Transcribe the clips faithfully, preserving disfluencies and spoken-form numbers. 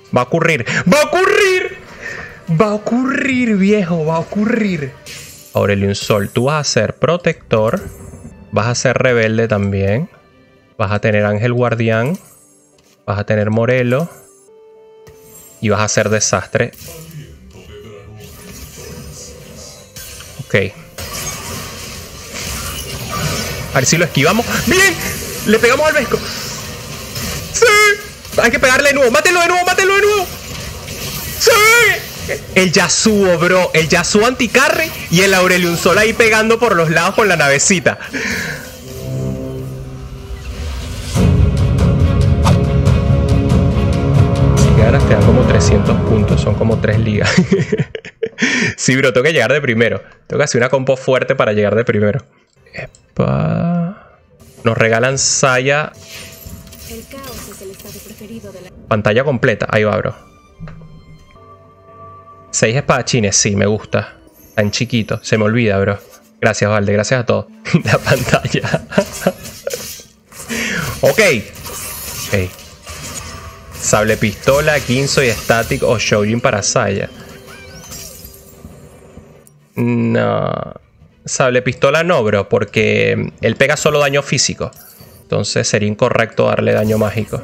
Va a ocurrir. ¡Va a ocurrir! Va a ocurrir, viejo. Va a ocurrir. Aurelion Sol, tú vas a ser protector. Vas a ser rebelde también. Vas a tener Ángel Guardián. Vas a tener Morelo. Y vas a ser desastre. Ok. A ver si lo esquivamos. ¡Bien! Le pegamos al Vesco. ¡Sí! Hay que pegarle de nuevo. ¡Mátelo de nuevo! ¡Mátelo de nuevo! ¡Sí! El Yasuo, bro. El Yasuo anti-carry y el Aurelion Sol ahí pegando por los lados con la navecita. Si ganas te dan como trescientos puntos. Son como tres ligas. Sí, bro. Tengo que llegar de primero. Tengo que hacer una compo fuerte para llegar de primero. Epa. Nos regalan Saya. El caos es el estado preferido de la... Pantalla completa. Ahí va, bro. Seis espadachines. Sí, me gusta. Tan chiquito. Se me olvida, bro. Gracias, Valde. Gracias a todos. La pantalla. Ok. Ok. Sable pistola, Quinzo y Static o Shoujin para Saya. No. Sable pistola no, bro. Porque él pega solo daño físico. Entonces sería incorrecto darle daño mágico.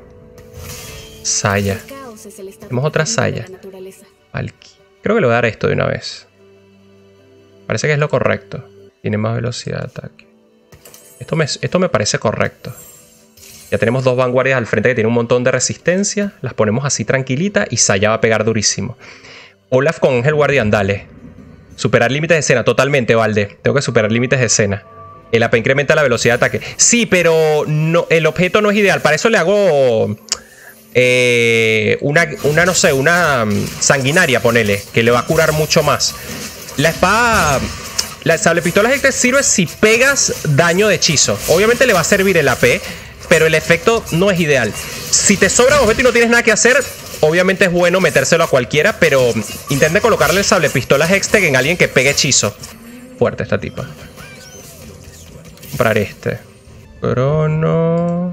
Saya. Tenemos otra Saya. Valky. Creo que le voy a dar esto de una vez. Parece que es lo correcto. Tiene más velocidad de ataque. Esto me, esto me parece correcto. Ya tenemos dos vanguardias al frente que tienen un montón de resistencia. Las ponemos así tranquilita y Saya va a pegar durísimo. Olaf con Ángel Guardián, dale. Superar límites de escena, totalmente, Valde. Tengo que superar límites de escena. El A P incrementa la velocidad de ataque. Sí, pero no, el objeto no es ideal. Para eso le hago eh, una, una, no sé, una sanguinaria, ponele, que le va a curar mucho más. La espada, la sable pistola te sirve si pegas daño de hechizo. Obviamente le va a servir el A P, pero el efecto no es ideal. Si te sobra un objeto y no tienes nada que hacer, obviamente es bueno metérselo a cualquiera, pero intenta colocarle el sable pistola Hextech en alguien que pegue hechizo. Fuerte esta tipa. Comprar este. Crono.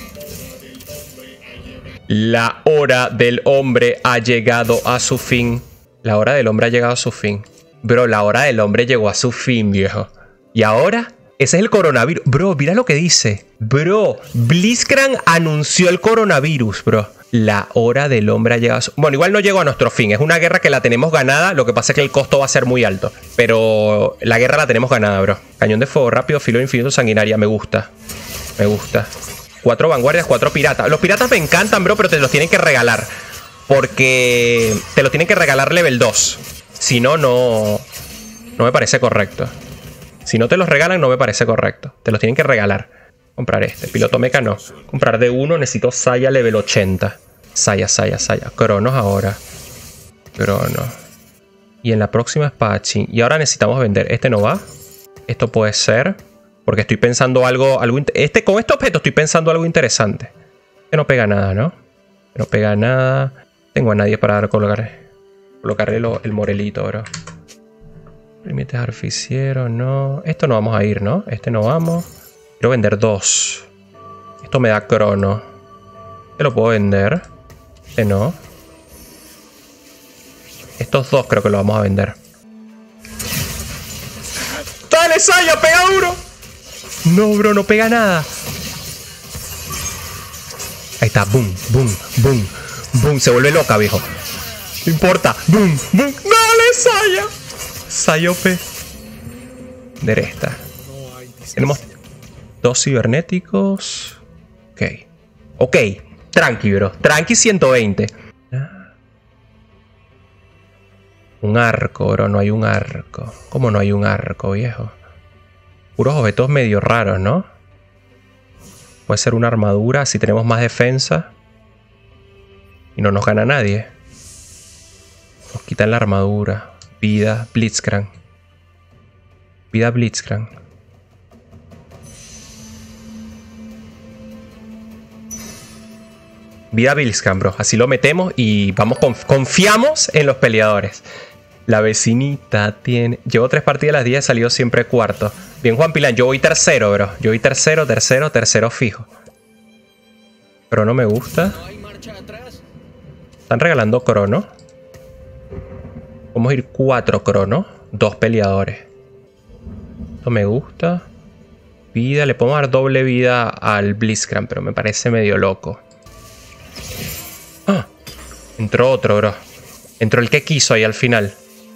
La hora del hombre ha llegado a su fin. La hora del hombre ha llegado a su fin. Bro, la hora del hombre llegó a su fin, viejo. ¿Y ahora? Ese es el coronavirus. Bro, mira lo que dice. Bro, Blitzcrank anunció el coronavirus, bro. La hora del hombre ha llegado a su... Bueno, igual no llegó a nuestro fin. Es una guerra que la tenemos ganada. Lo que pasa es que el costo va a ser muy alto. Pero la guerra la tenemos ganada, bro. Cañón de fuego rápido, filo infinito, sanguinaria. Me gusta. Me gusta. Cuatro vanguardias, cuatro piratas. Los piratas me encantan, bro, pero te los tienen que regalar. Porque te los tienen que regalar level dos. Si no, no... No me parece correcto. Si no te los regalan, no me parece correcto. Te los tienen que regalar. Comprar este. Piloto mecha no. Comprar de uno. Necesito Saya level ochenta. Saya, Saya, Saya. Cronos ahora. Cronos. Y en la próxima espadachín. Y ahora necesitamos vender. Este no va. Esto puede ser. Porque estoy pensando algo... algo este, con este objeto estoy pensando algo interesante. Que no pega nada, ¿no? Que no pega nada. Tengo a nadie para dar, colocar, colocarle lo, el morelito, bro. Límites artificieros, no. Esto no vamos a ir, ¿no? Este no vamos. Quiero vender dos. Esto me da crono. Este lo puedo vender. Este no. Estos dos creo que lo vamos a vender. ¡Dale, Saya! ¡Pega duro! No, bro, no pega nada. Ahí está. Boom, boom, boom, boom. Se vuelve loca, viejo. No importa. Boom, boom. ¡Dale, Saya! Saya O P. Deresta. Tenemos dos cibernéticos. Ok. Ok. Tranqui, bro. Tranqui ciento veinte. Un arco, bro. No hay un arco. ¿Cómo no hay un arco, viejo? Puros objetos medio raros, ¿no? Puede ser una armadura. Así tenemos más defensa. Y no nos gana nadie. Nos quitan la armadura. Vida Blitzcrank. Vida Blitzcrank. Vida Blitzcrank, bro. Así lo metemos y vamos, conf confiamos en los peleadores. La vecinita tiene... Llevo tres partidas a las diez, he salido siempre cuarto. Bien, Juan Pilán, yo voy tercero, bro. Yo voy tercero, tercero, tercero fijo. Pero no me gusta. Están regalando crono. Vamos a ir cuatro crono. Dos peleadores. Esto me gusta. Vida. Le podemos dar doble vida al Blitzcrank, pero me parece medio loco. ¡Ah! Entró otro, bro. Entró el que quiso ahí al final.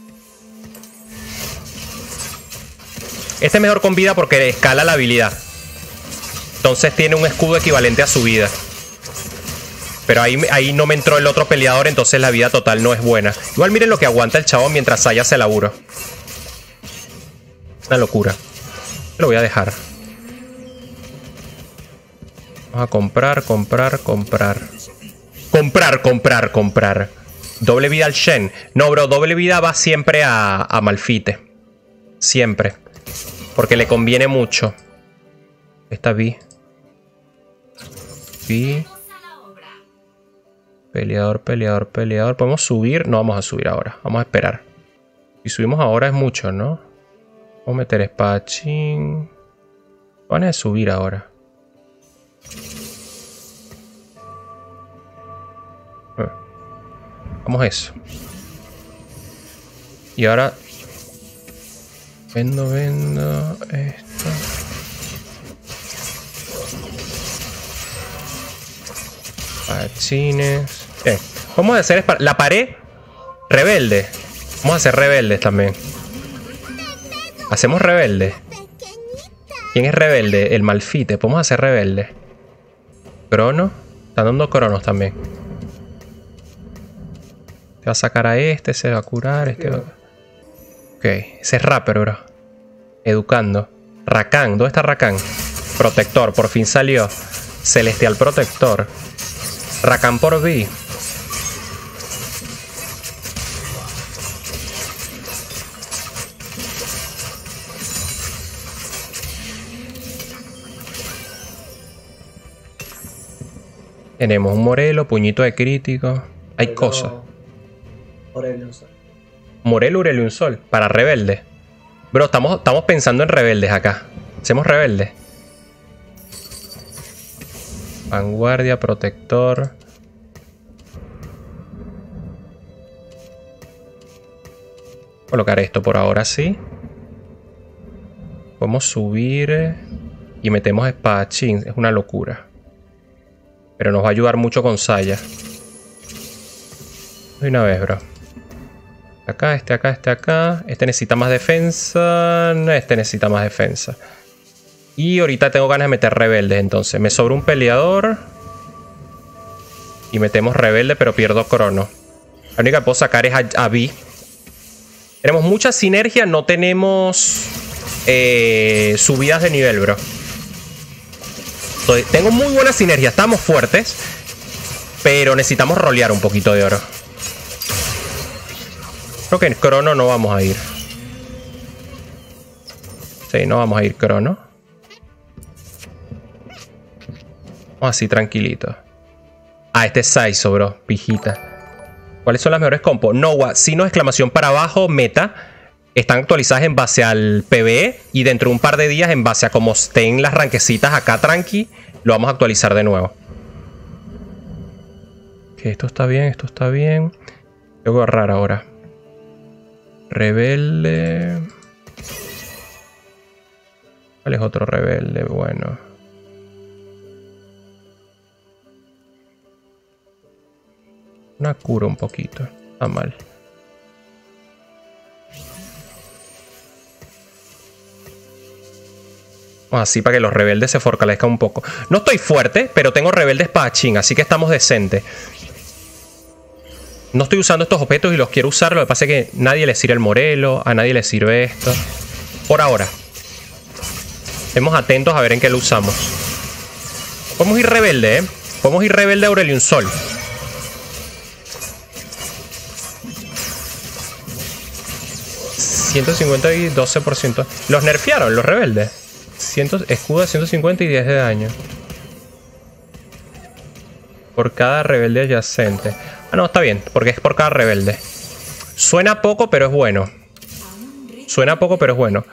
Este es mejor con vida porque escala la habilidad. Entonces tiene un escudo equivalente a su vida. Pero ahí, ahí no me entró el otro peleador, entonces la vida total no es buena. Igual miren lo que aguanta el chabón mientras Saya hace laburo. Una locura. Lo voy a dejar. Vamos a comprar, comprar, comprar. Comprar, comprar, comprar. Doble vida al Shen. No, bro, doble vida va siempre a, a Malphite. Siempre. Porque le conviene mucho. Esta Vi. Vi. Peleador, peleador, peleador. ¿Podemos subir? No vamos a subir ahora. Vamos a esperar. Si subimos ahora es mucho, ¿no? Vamos a meter espadachín. Van a subir ahora. Vamos a eso. Y ahora... Vendo, vendo... Esto... Espadachines... Eh, vamos a hacer la pared rebelde. Vamos a hacer rebeldes también. Hacemos rebelde. ¿Quién es rebelde? El Malphite. Podemos hacer rebelde. Crono. Están dando cronos también. Te va a sacar a este, se va a curar. Este va... Ok, ese es Rapper, bro. Educando. Rakan, ¿dónde está Rakan? Protector, por fin salió. Celestial Protector. Rakan por Vi. Tenemos un Morelo, puñito de crítico. Hay Pero... cosas. Aurelion Sol. Morelo, Aurelion Sol. Para rebelde. Bro, estamos, estamos pensando en rebeldes acá. Hacemos rebeldes. Vanguardia, protector. Colocar esto por ahora sí. Podemos subir. Y metemos espadachín. Es una locura. Pero nos va a ayudar mucho con Saya. De una vez, bro. Acá, este acá, este acá. Este necesita más defensa. Este necesita más defensa. Y ahorita tengo ganas de meter rebeldes. Entonces me sobra un peleador. Y metemos rebelde, pero pierdo crono. La única que puedo sacar es a, a Vi. Tenemos mucha sinergia. No tenemos eh, subidas de nivel, bro. Entonces, tengo muy buena sinergia. Estamos fuertes. Pero necesitamos rolear un poquito de oro. Creo que en crono no vamos a ir. Sí, no vamos a ir crono. Vamos así tranquilito. Ah, este es Saizo, bro. Pijita. ¿Cuáles son las mejores compos? Nowa, sino exclamación para abajo, meta. Están actualizadas en base al P V E. Y dentro de un par de días, en base a cómo estén las ranquecitas acá tranqui, lo vamos a actualizar de nuevo. Ok, esto está bien, esto está bien. Tengo que agarrar ahora. Rebelde. ¿Cuál es otro rebelde? Bueno. Una cura un poquito. Está mal. Así para que los rebeldes se fortalezcan un poco. No estoy fuerte, pero tengo rebelde espadachín, así que estamos decentes. No estoy usando estos objetos y los quiero usar. Lo que pasa es que nadie le sirve el Morelo, a nadie le sirve esto. Por ahora. Estemos atentos a ver en qué lo usamos. Podemos ir rebelde, ¿eh? Podemos ir rebelde a Aurelion Sol. ciento cincuenta y doce por ciento. Los nerfearon, los rebeldes. cien, escudo de ciento cincuenta y diez de daño. Por cada rebelde adyacente. Ah, no, está bien, porque es por cada rebelde. Suena poco, pero es bueno. Suena poco, pero es bueno.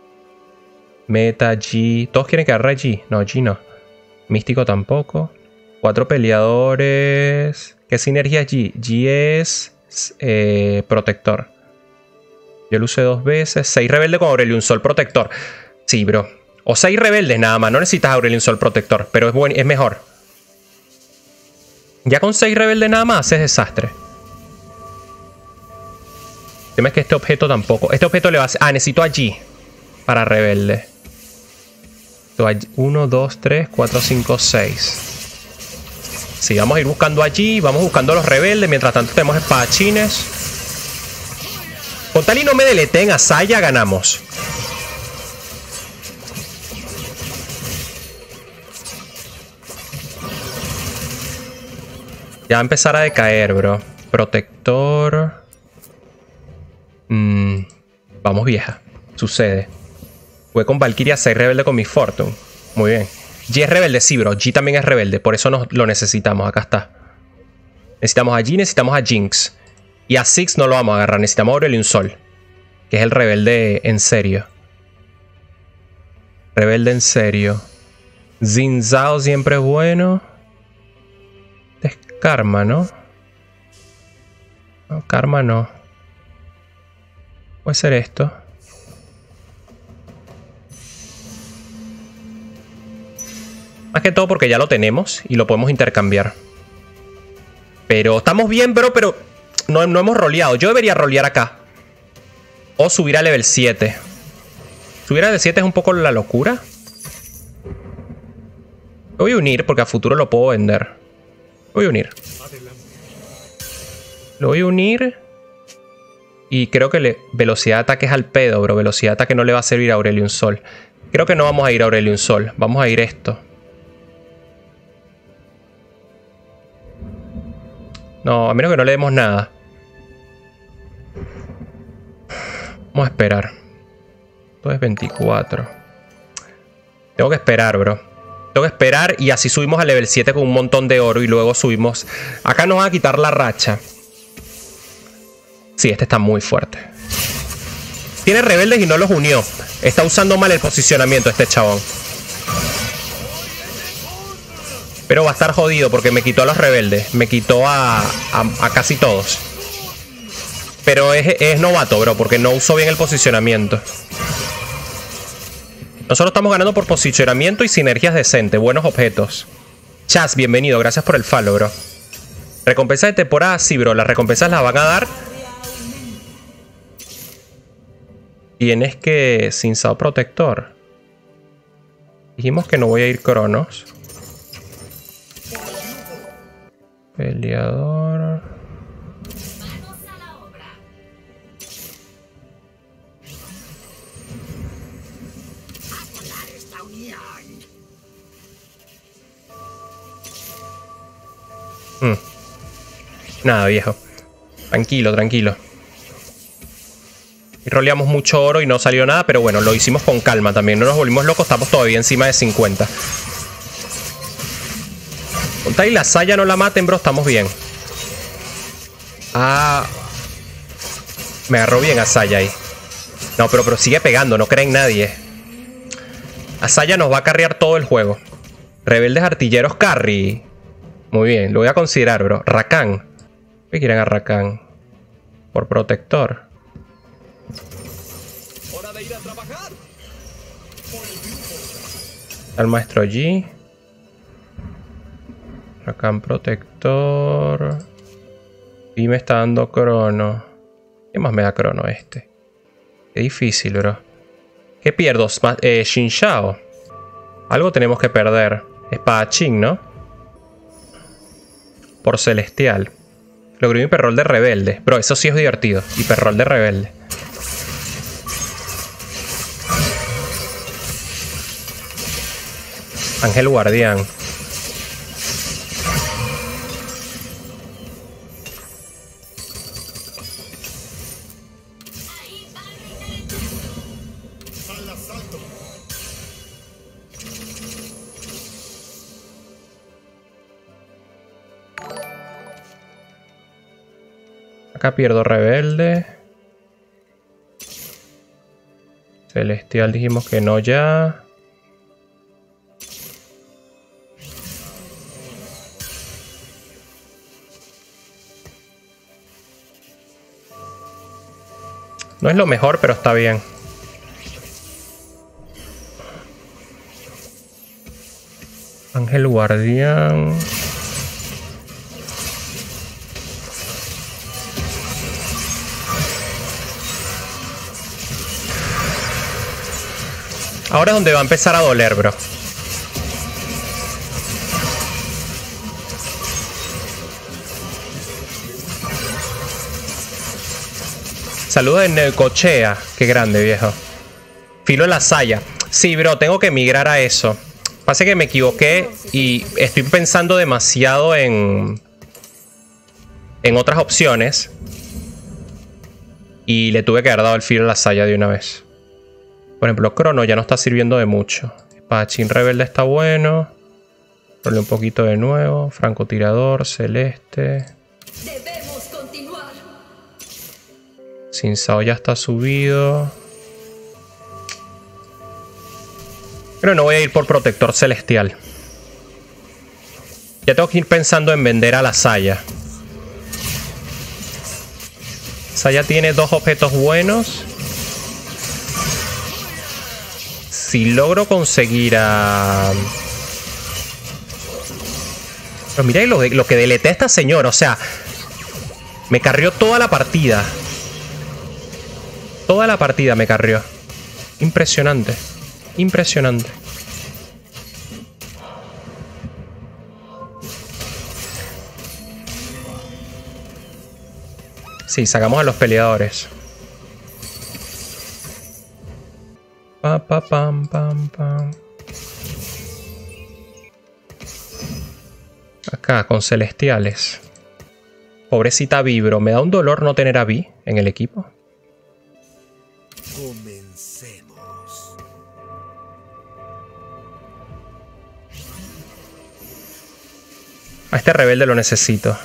Meta, G. ¿Todos quieren que agarre G? No, G no. Místico tampoco. Cuatro peleadores. ¿Qué sinergia es G? G es eh, protector. Yo lo usé dos veces. Seis rebeldes con Aurelion Sol protector. Sí, bro. O seis rebeldes nada más. No necesitas Aurelion Sol protector. Pero es, buen, es mejor. Ya con seis rebeldes nada más es desastre. El tema es que este objeto tampoco. Este objeto le va a hacer... Ah, necesito allí. Para rebelde. uno, dos, tres, cuatro, cinco, seis. Sí, vamos a ir buscando allí. Vamos buscando a los rebeldes. Mientras tanto tenemos espadachines. Con tal y no me deleteen a Saya, ganamos. Ya va a empezar a decaer, bro. Protector. Mm, vamos, vieja. Sucede. Jugué con Valkyria seis rebelde con mi Fortune. Muy bien. G es rebelde, sí, bro. G también es rebelde. Por eso nos lo necesitamos. Acá está. Necesitamos a G, necesitamos a Jinx. Y a Six no lo vamos a agarrar. Necesitamos a Aurelion Sol. Que es el rebelde en serio. Rebelde en serio. Xin Zhao siempre es bueno. Este es Karma, ¿no? No, Karma no. Puede ser esto. Más que todo porque ya lo tenemos y lo podemos intercambiar. Pero estamos bien, bro, pero no, no hemos roleado. Yo debería rolear acá. O subir a level siete. Subir a level siete es un poco la locura. Lo voy a unir porque a futuro lo puedo vender. Lo voy a unir. Lo voy a unir. Y creo que le, velocidad de ataque es al pedo, bro. Velocidad de ataque no le va a servir a Aurelion Sol. Creo que no vamos a ir a Aurelion Sol. Vamos a ir esto. No, a menos que no le demos nada. Vamos a esperar. Esto es veinticuatro. Tengo que esperar, bro. Tengo que esperar y así subimos a level siete con un montón de oro y luego subimos... Acá nos van a quitar la racha. Sí, este está muy fuerte. Tiene rebeldes y no los unió. Está usando mal el posicionamiento este chabón. Pero va a estar jodido porque me quitó a los rebeldes. Me quitó a, a, a casi todos. Pero es, es novato, bro, porque no usó bien el posicionamiento. Nosotros estamos ganando por posicionamiento y sinergias decentes. Buenos objetos. Chas, bienvenido. Gracias por el follow, bro. Recompensa de temporada, sí, bro. Las recompensas las van a dar. Tienes que... Sin Sao Protector. Dijimos que no voy a ir Cronos. Peleador. Mm. Nada, viejo. Tranquilo, tranquilo. Y roleamos mucho oro y no salió nada, pero bueno, lo hicimos con calma también. No nos volvimos locos, estamos todavía encima de cincuenta. Con tal y la Saya no la maten, bro, estamos bien. Ah. Me agarró bien a Saya ahí. No, pero, pero sigue pegando, no creen nadie. A Saya nos va a carrear todo el juego. Rebeldes artilleros carry. Muy bien, lo voy a considerar, bro. Rakan. ¿Qué quieren a Rakan? Por protector. Hora de ir a trabajar. Al maestro G. Rakan protector. Y me está dando crono. ¿Qué más me da crono este? Qué difícil, bro. ¿Qué pierdo? Eh, Xin Zhao. Algo tenemos que perder. Espadachín, ¿no? Por celestial. Logré un hiperrol de rebelde. Bro, eso sí es divertido. Hiperrol de rebelde. Ángel guardián. Acá pierdo rebelde. Celestial dijimos que no ya. No es lo mejor, pero está bien. Ángel guardián. Ahora es donde va a empezar a doler, bro. Saludos de Necochea. Qué grande, viejo. Filo de la saya. Sí, bro, tengo que migrar a eso. Pasa que me equivoqué y estoy pensando demasiado en... En otras opciones. Y le tuve que haber dado el filo de la saya de una vez. Por ejemplo, Crono ya no está sirviendo de mucho. Espadachín rebelde está bueno. Role un poquito de nuevo. Francotirador, celeste. Debemos continuar. Sin Sao ya está subido. Pero no voy a ir por protector celestial. Ya tengo que ir pensando en vender a la Saya. Saya tiene dos objetos buenos. Si logro conseguir a... Pero mira lo, lo que deleté a esta señora. O sea, me carrió toda la partida. Toda la partida me carrió. Impresionante. Impresionante. Sí, sacamos a los peleadores. Pa, pa, pam, pam, pam. Acá, con celestiales. Pobrecita Vibro. Me da un dolor no tener a Vi en el equipo. Comencemos. A este rebelde lo necesito.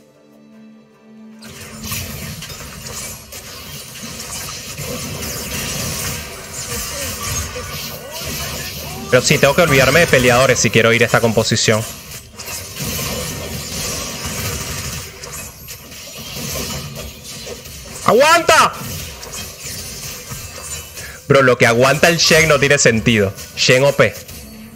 Pero sí, tengo que olvidarme de peleadores si quiero ir a esta composición. ¡Aguanta! Bro, lo que aguanta el Shen no tiene sentido. Shen O P.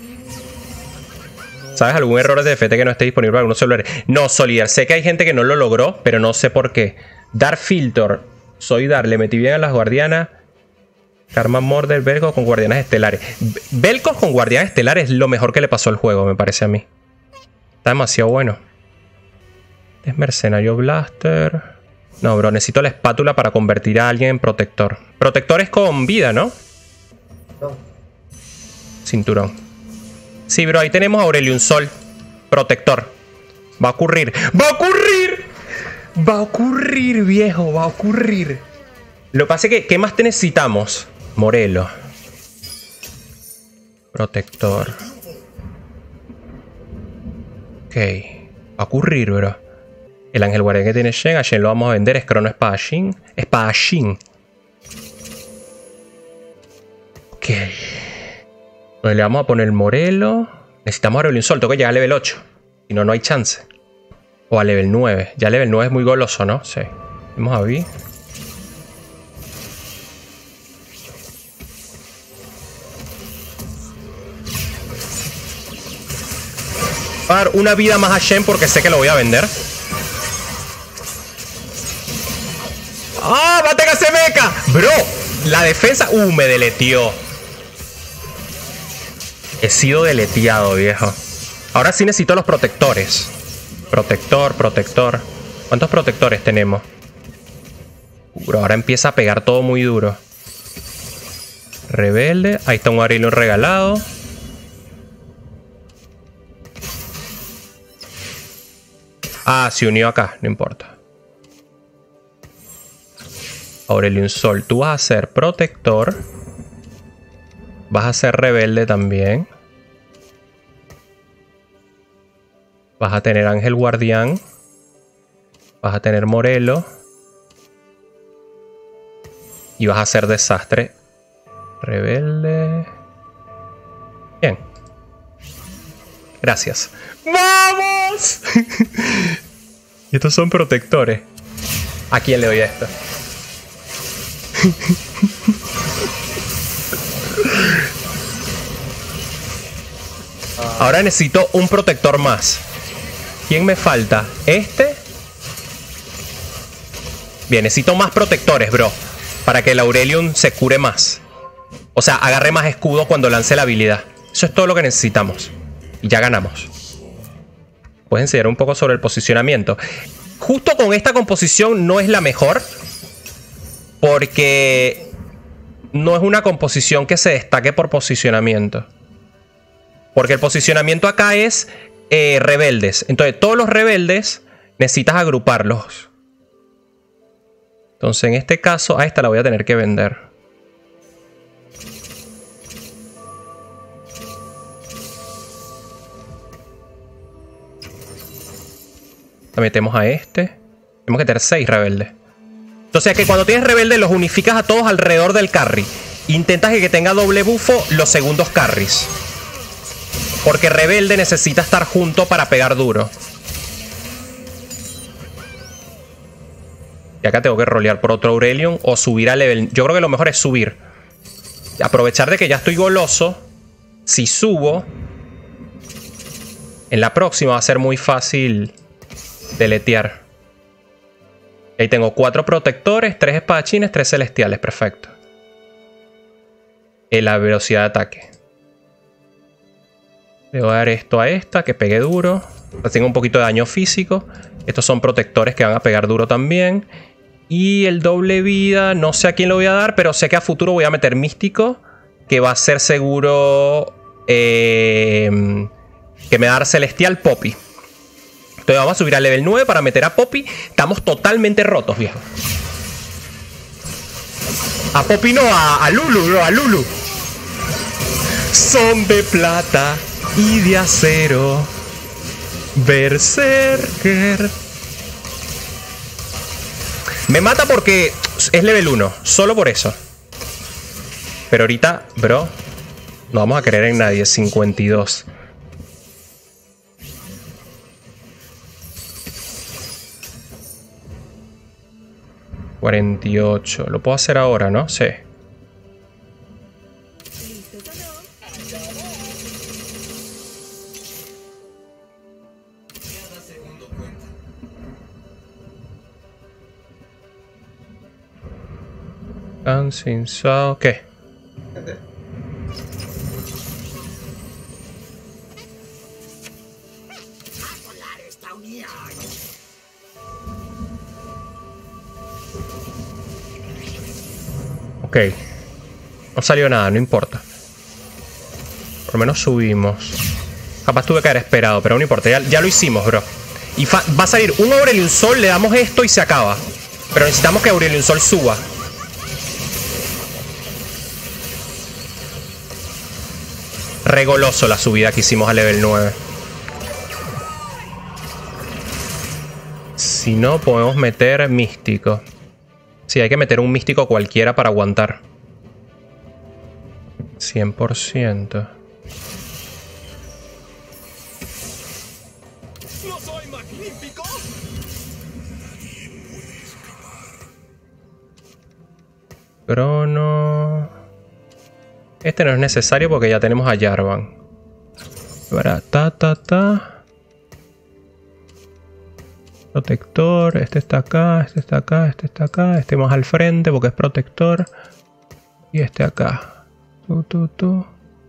¿Sabes algún error de F T que no esté disponible para algunos celulares? No, Solider. Sé que hay gente que no lo logró, pero no sé por qué. Dark Filter. Soy Dar. Le metí bien a las guardianas. Karma Mordor, Vel'Koz con guardianes estelares. Vel'Koz con guardianes estelares es lo mejor que le pasó al juego, me parece a mí. Está demasiado bueno. Es mercenario blaster. No, bro, necesito la espátula para convertir a alguien en protector. Protector es con vida, ¿no? No. Cinturón. Sí, bro, ahí tenemos a Aurelion Sol. Protector. Va a ocurrir. ¡Va a ocurrir! Va a ocurrir, viejo, va a ocurrir. Lo que pasa es que, ¿qué más te necesitamos? Morelo. Protector. Ok. Va a ocurrir, bro. El ángel guardián que tiene Shen. A Shen lo vamos a vender. Es Crono Espadachín. Espadachín. Ok. Entonces le vamos a poner Morelo. Necesitamos a Aurelion Sol. Tengo que llegar a level ocho. Si no, no hay chance. O a level nueve. Ya level nueve es muy goloso, ¿no? Sí. Vamos a Vi. Voy a dar una vida más a Shen porque sé que lo voy a vender. ¡Ah! ¡Mate que se meca! Bro, la defensa... Uh, me deleteó. He sido deleteado, viejo. Ahora sí necesito los protectores. Protector, protector. ¿Cuántos protectores tenemos? Uh, bro, ahora empieza a pegar todo muy duro. Rebelde. Ahí está un Aurelion regalado. Ah, se unió acá, no importa. Aurelion Sol, tú vas a ser protector. Vas a ser rebelde también. Vas a tener ángel guardián. Vas a tener Morelo. Y vas a ser desastre. Rebelde. Bien. Gracias. ¡Vamos! Y estos son protectores. ¿A quién le doy esto? Ahora necesito un protector más. ¿Quién me falta? ¿Este? Bien, necesito más protectores, bro. Para que el Aurelion se cure más. O sea, agarre más escudo cuando lance la habilidad. Eso es todo lo que necesitamos. Y ya ganamos. ¿Puedes enseñar un poco sobre el posicionamiento? Justo con esta composición no es la mejor. Porque no es una composición que se destaque por posicionamiento. Porque el posicionamiento acá es eh, rebeldes. Entonces todos los rebeldes necesitas agruparlos. Entonces en este caso a esta la voy a tener que vender. La metemos a este. Tenemos que tener seis rebeldes. Entonces es que cuando tienes rebeldes los unificas a todos alrededor del carry. Intentas que tenga doble bufo los segundos carries. Porque rebelde necesita estar junto para pegar duro. Y acá tengo que rolear por otro Aurelion o subir a level. Yo creo que lo mejor es subir. Aprovechar de que ya estoy goloso. Si subo, en la próxima va a ser muy fácil deletear. Ahí tengo cuatro protectores, tres espadachines, tres celestiales. Perfecto. En la velocidad de ataque. Le voy a dar esto a esta, que pegue duro. Tengo un poquito de daño físico. Estos son protectores que van a pegar duro también. Y el doble vida, no sé a quién lo voy a dar, pero sé que a futuro voy a meter místico, que va a ser seguro eh, que me va a dar celestial Poppy. Entonces vamos a subir a level nueve para meter a Poppy. Estamos totalmente rotos, viejo. A Poppy no, a, a Lulu, bro, a Lulu. Son de plata y de acero. Berserker. Me mata porque es level uno. Solo por eso. Pero ahorita, bro, no vamos a creer en nadie. cincuenta y dos. cuarenta y ocho. Lo puedo hacer ahora, ¿no? Sí. Dancing Sao. ¿Qué? Ok. No salió nada, no importa. Por lo menos subimos. Capaz tuve que haber esperado, pero no importa. Ya, ya lo hicimos, bro. Y va a salir un Aurelion Sol, le damos esto y se acaba. Pero necesitamos que Aurelion Sol suba. Regoloso la subida que hicimos a level nueve. Si no, podemos meter místico. Sí, hay que meter un místico cualquiera para aguantar. cien por ciento. ¿No soy magnífico? Crono. Este no es necesario porque ya tenemos a Jarvan. Para ta ta ta. Protector, este está acá, este está acá, este está acá, este más al frente porque es protector. Y este acá. Tú, tú, tú.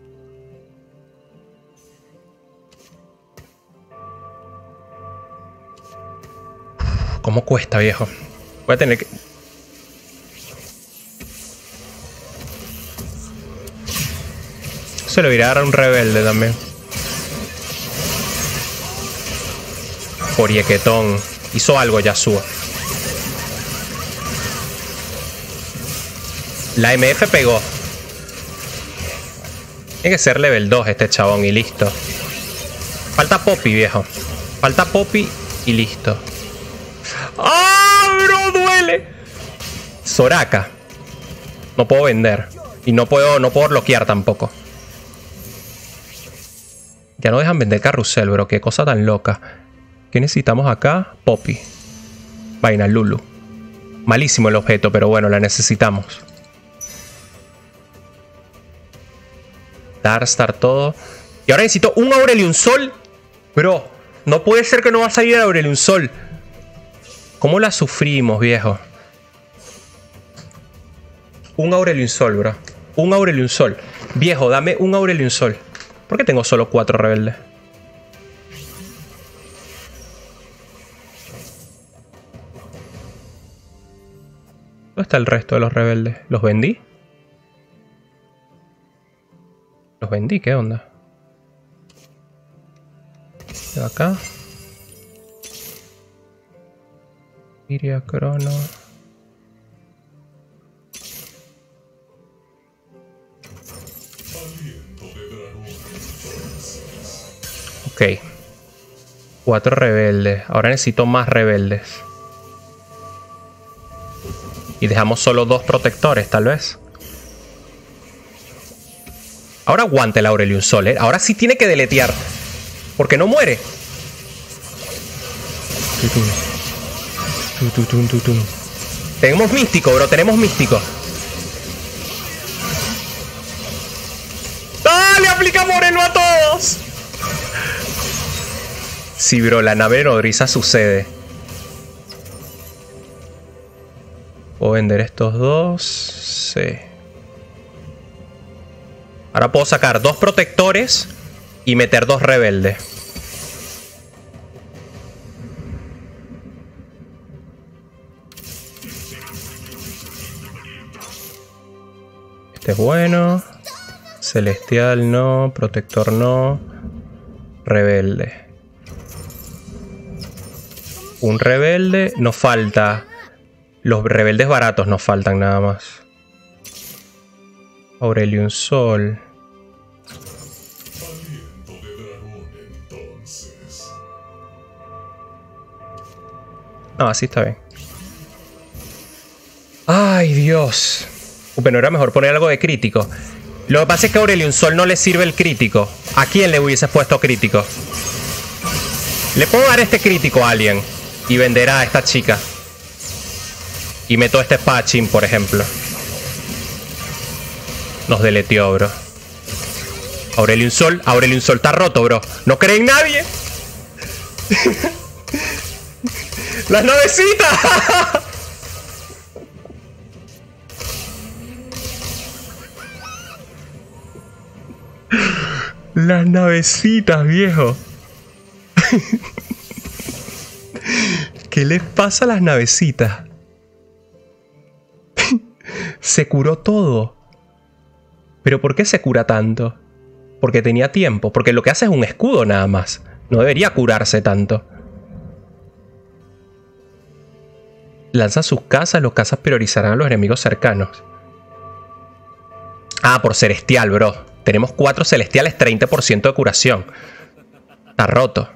¿Cómo cuesta, viejo? Voy a tener que... Se lo iré a dar a un rebelde también. Poriequetón. Hizo algo Yasuo. La M F pegó. Tiene que ser level dos este chabón y listo. Falta Poppy, viejo. Falta Poppy y listo. ¡Ah, bro! ¡Duele! Soraka. No puedo vender. Y no puedo, no puedo bloquear tampoco. Ya no dejan vender carrusel, bro. Qué cosa tan loca. ¿Qué necesitamos acá? Poppy. Vaina, Lulu. Malísimo el objeto, pero bueno, la necesitamos. Darstar todo. Y ahora necesito un Aurelion Sol. Bro, no puede ser que no va a salir el Aurelion Sol. ¿Cómo la sufrimos, viejo? Un Aurelion Sol, bro. Un Aurelion Sol. Viejo, dame un Aurelion Sol. ¿Por qué tengo solo cuatro rebeldes? ¿Dónde está el resto de los rebeldes? ¿Los vendí? ¿Los vendí? ¿Qué onda? De acá. Iria Crono. Ok. Cuatro rebeldes. Ahora necesito más rebeldes. Y dejamos solo dos protectores, tal vez. Ahora aguante el Aurelion Sol, ¿eh? Ahora sí tiene que deletear. Porque no muere. Tenemos místico, bro. Tenemos místico. ¡Ah! ¡Le aplica moreno a todos! Sí, bro. La nave nodriza sucede. Puedo vender estos dos. Sí. Ahora puedo sacar dos protectores y meter dos rebeldes. Este es bueno. Celestial no. Protector no. Rebelde. Un rebelde. Nos falta. Los rebeldes baratos nos faltan nada más. Aurelion Sol. No, así está bien. Ay, Dios. Bueno, era mejor poner algo de crítico. Lo que pasa es que a Aurelion Sol no le sirve el crítico. ¿A quién le hubieses puesto crítico? Le puedo dar este crítico a alguien y vender a esta chica. Y meto este espadachín, por ejemplo. Nos deleteó, bro. Aurelion Sol. Aurelion Sol está roto, bro. ¿No creen nadie? ¡Las navecitas! Las navecitas, viejo. ¿Qué les pasa a las navecitas? Se curó todo. ¿Pero por qué se cura tanto? Porque tenía tiempo. Porque lo que hace es un escudo nada más. No debería curarse tanto. Lanza sus cazas. Los cazas priorizarán a los enemigos cercanos. Ah, por celestial, bro. Tenemos cuatro celestiales, treinta por ciento de curación. Está roto.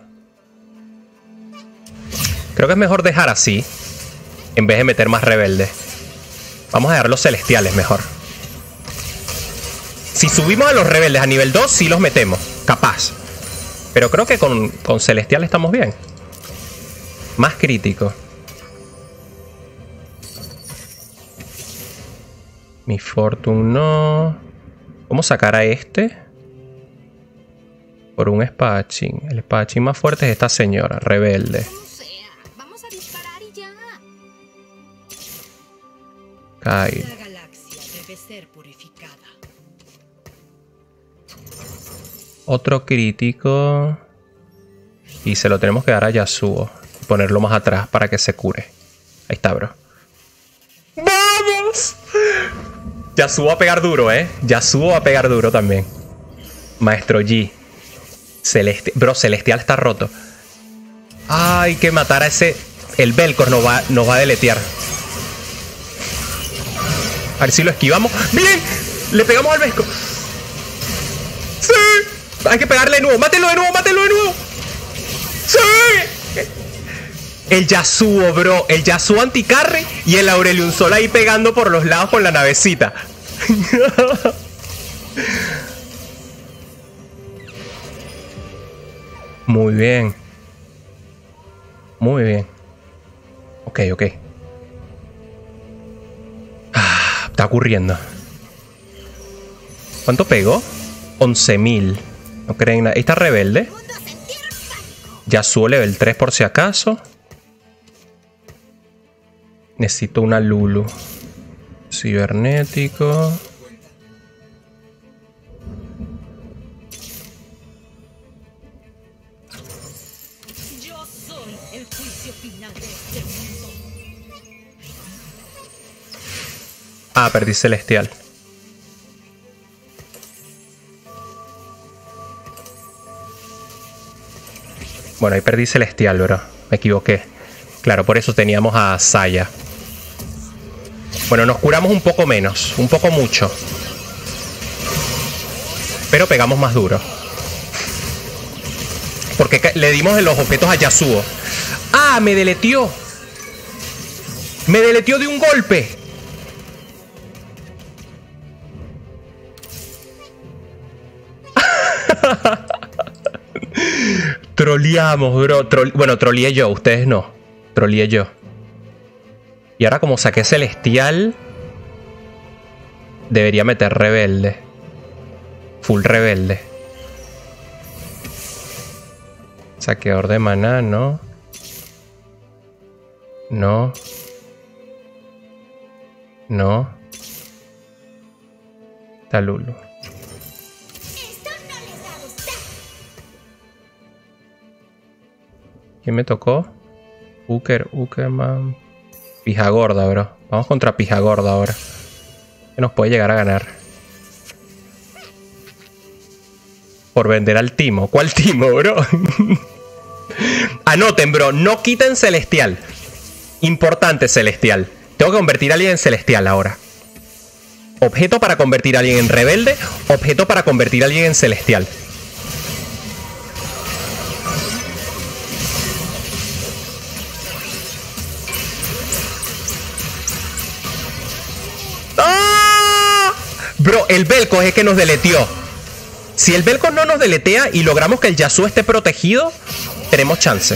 Creo que es mejor dejar así, en vez de meter más rebeldes. Vamos a dejar los celestiales mejor. Si subimos a los rebeldes a nivel dos, sí los metemos. Capaz. Pero creo que con, con celestial estamos bien. Más crítico. Mi Fortune no. ¿Cómo sacar a este? Por un espadachín. El espadachín más fuerte es esta señora, rebelde. Vamos a disparar y ya. Kyle. La galaxia debe ser purificada. Otro crítico. Y se lo tenemos que dar a Yasuo. Y ponerlo más atrás para que se cure. Ahí está, bro. ¡Vamos! Yasuo va a pegar duro, ¿eh? Yasuo va a pegar duro también. Maestro Yi. Celesti Bro, Celestial está roto. Ay, que matar a ese... El Velcor nos va, nos va a deletear. A ver si lo esquivamos. ¡Bien! Le pegamos al Velcor. ¡Sí! Hay que pegarle de nuevo. ¡Mátelo de nuevo! ¡Mátelo de nuevo! ¡Sí! El Yasuo, bro. El Yasuo anticarry y el Aurelion Sol ahí pegando por los lados con la navecita. Muy bien. Muy bien. Ok, ok. está ocurriendo? ¿Cuánto pegó? once mil. No creen nada. Ahí está rebelde. Yasuo level tres por si acaso. Necesito una Lulu. Cibernético. Yo soy el juicio final de este mundo. Ah, perdí celestial. Bueno, ahí perdí celestial, bro. Me equivoqué. Claro, por eso teníamos a Saya. Bueno, nos curamos un poco menos. Un poco mucho. Pero pegamos más duro. Porque le dimos en los objetos a Yasuo. ¡Ah! Me deleteó. Me deleteó de un golpe. Troleamos, bro. Trole... Bueno, troleé yo, ustedes no. Troleé yo. Y ahora como saqué celestial, debería meter rebelde. Full rebelde. Saqueador de maná, ¿no? No. No. Talulu. ¿Quién me tocó? Uker, Ukerman. Pija gorda, bro. Vamos contra pija gorda ahora. Que nos puede llegar a ganar. Por vender al timo. ¿Cuál timo, bro? Anoten, bro. No quiten celestial. Importante celestial. Tengo que convertir a alguien en celestial ahora. Objeto para convertir a alguien en rebelde. Objeto para convertir a alguien en celestial. Bro, el Vel'Koz es que nos deleteó. Si el Vel'Koz no nos deletea y logramos que el Yasuo esté protegido, tenemos chance.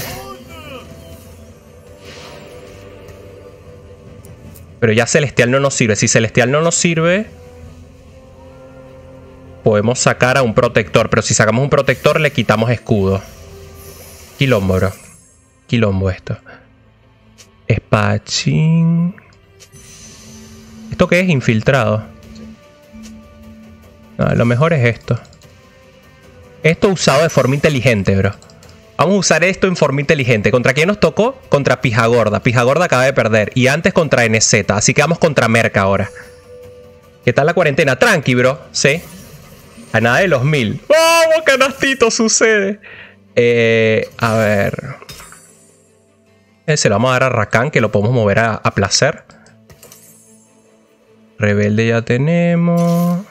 Pero ya Celestial no nos sirve. Si Celestial no nos sirve, podemos sacar a un protector. Pero si sacamos un protector, le quitamos escudo. Quilombo, bro. Quilombo esto. Espadachín. ¿Esto qué es? Infiltrado. No, lo mejor es esto. Esto usado de forma inteligente, bro. Vamos a usar esto en forma inteligente. ¿Contra quién nos tocó? Contra Pija Gorda. Pija Gorda acaba de perder. Y antes contra N Z. Así que vamos contra Merca ahora. ¿Qué tal la cuarentena? Tranqui, bro. Sí. A nada de los mil. ¡Vamos, canastito! Sucede. Eh, a ver. Ese lo vamos a dar a Rakan, que lo podemos mover a, a placer. Rebelde ya tenemos.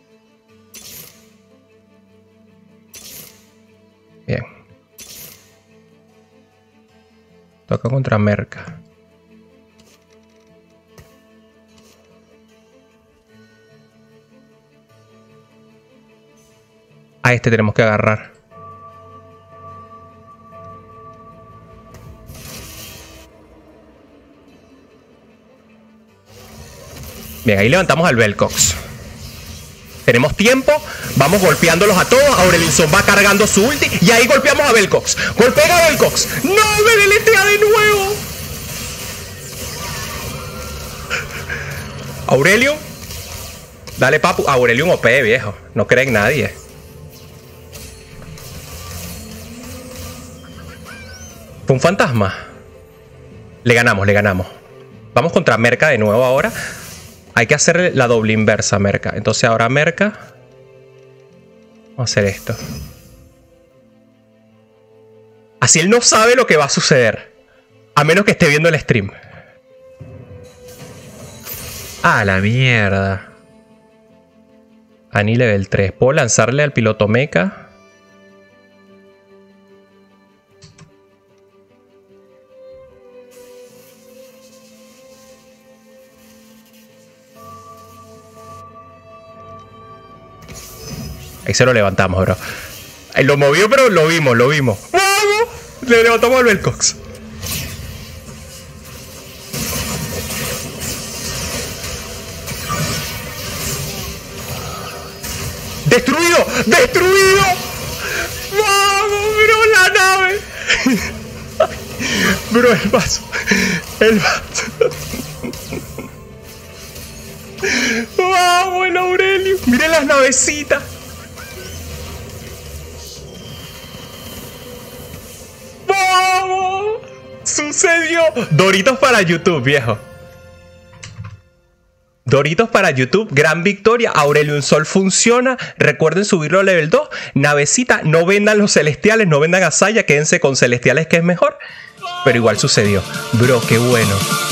Bien. Toca contra Merca. A este tenemos que agarrar. Bien, ahí levantamos al Vel'Koz. Tenemos tiempo, vamos golpeándolos a todos. Aurelion va cargando su ulti y ahí golpeamos a Vel'Koz. ¡Golpea a Vel'Koz! ¡No! ¡Me deletea de nuevo! Aurelion. Dale, papu. Aurelion O P, viejo. No cree en nadie. ¿Fue un fantasma? Le ganamos, le ganamos. Vamos contra Merca de nuevo ahora. Hay que hacer la doble inversa a Merca. Entonces ahora Merca. Vamos a hacer esto. Así él no sabe lo que va a suceder. A menos que esté viendo el stream. Ah, la mierda. Ani level tres. ¿Puedo lanzarle al piloto mecha? Ahí se lo levantamos, bro. Ahí lo movió, pero lo vimos, lo vimos. ¡Vamos! Le levantamos al Vel'Koz. ¡Destruido! ¡Destruido! ¡Vamos, bro! ¡La nave! Bro, el vaso. El vaso. ¡Vamos, el Aurelio! ¡Miren las navecitas! ¡Vamos! ¡Sucedió! Doritos para YouTube, viejo. Doritos para YouTube, gran victoria. Aurelion Sol funciona. Recuerden subirlo a level dos. Navecita, no vendan los celestiales, no vendan a Saya, quédense con celestiales que es mejor. Pero igual sucedió. Bro, qué bueno.